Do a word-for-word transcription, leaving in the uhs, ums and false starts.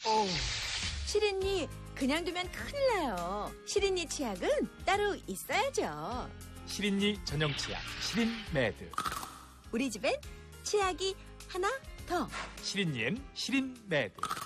어우. 시린니 그냥 두면 큰일 나요. 시린니 치약은 따로 있어야죠. 시린니 전용 치약 시린메드. 우리 집엔 치약이 하나 더. 시린니엔 시린메드.